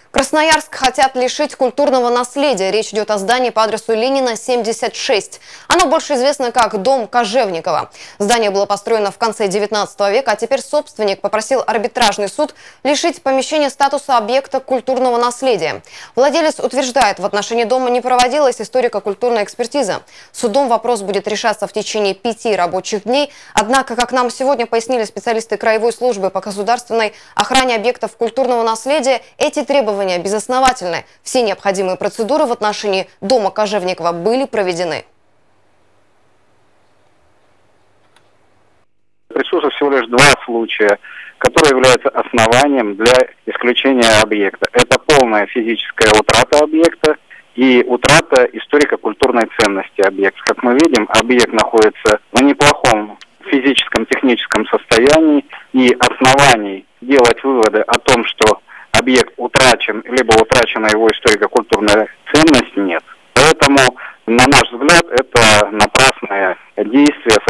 Красноярск хотят лишить культурного наследия. Речь идет о здании по адресу Ленина, 76. Оно больше известно как дом Кожевникова. Здание было построено в конце 19 века, а теперь собственник попросил арбитражный суд лишить помещения статуса объекта культурного наследия. Владелец утверждает, в отношении дома не проводилась историко-культурная экспертиза. Судом вопрос будет решаться в течение 5 рабочих дней. Однако, как нам сегодня пояснили специалисты Краевой службы по государственной охране объектов культурного наследия, эти требования безосновательны. Все необходимые процедуры в отношении дома Кожевникова были проведены. Присутствует всего лишь 2 случая, которые являются основанием для исключения объекта. Это полная физическая утрата объекта и утрата историко-культурной ценности объекта. Как мы видим, объект находится в неплохом физическом, техническом состоянии, и оснований делать выводы о том, что объект утрачен, либо утрачена его историко-культурная ценность, нет. Поэтому, на наш взгляд, это напрасное действие